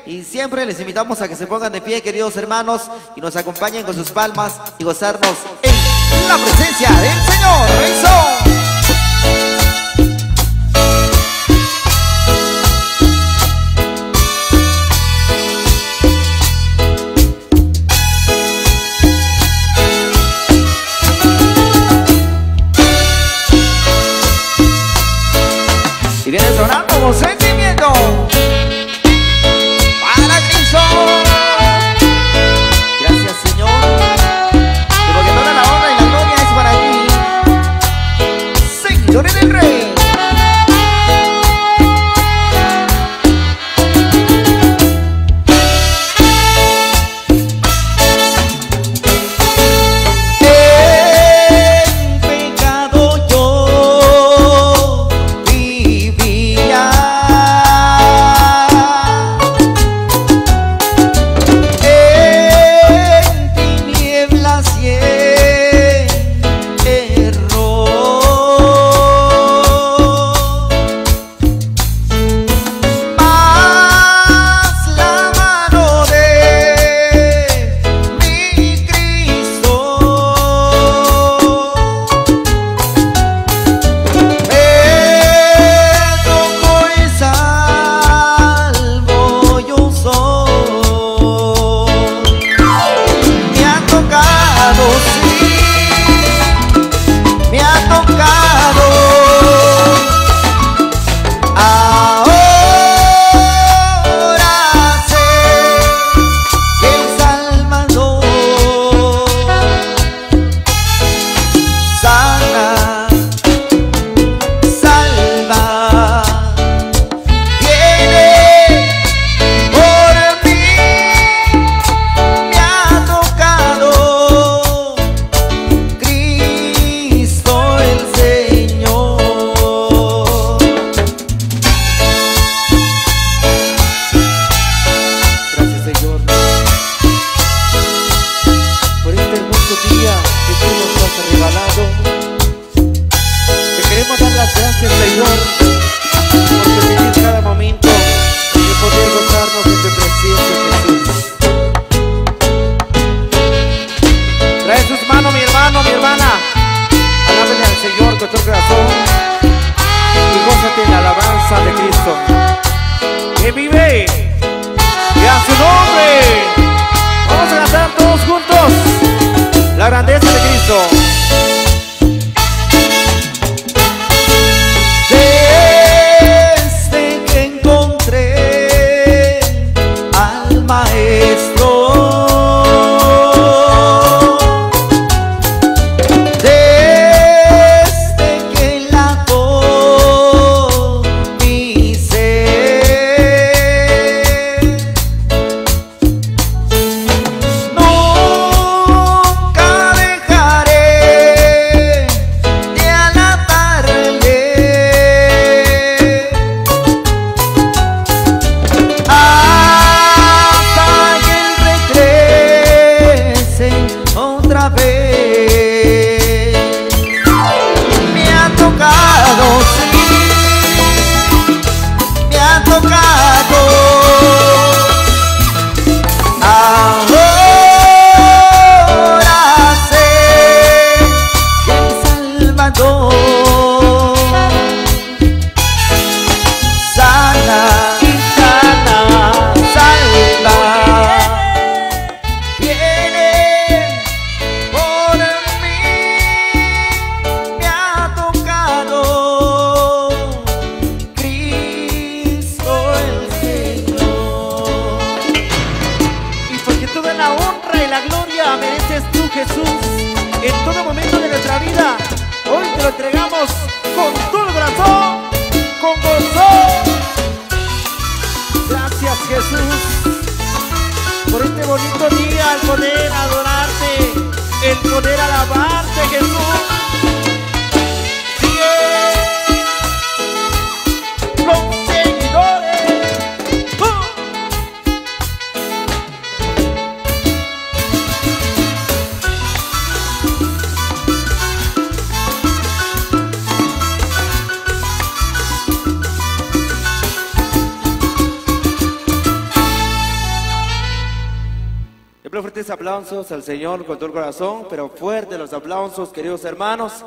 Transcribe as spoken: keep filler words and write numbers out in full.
Y siempre les invitamos a que se pongan de pie, queridos hermanos, y nos acompañen con sus palmas y gozarnos en la presencia del Señor. ¡Eso! Y viene sonando como sentimiento para Cristo. Gracias, Señor, y porque toda la honra y la gloria es para ti, Señor del Rey. Siempre fuertes aplausos al Señor con todo el corazón, pero fuertes los aplausos, queridos hermanos.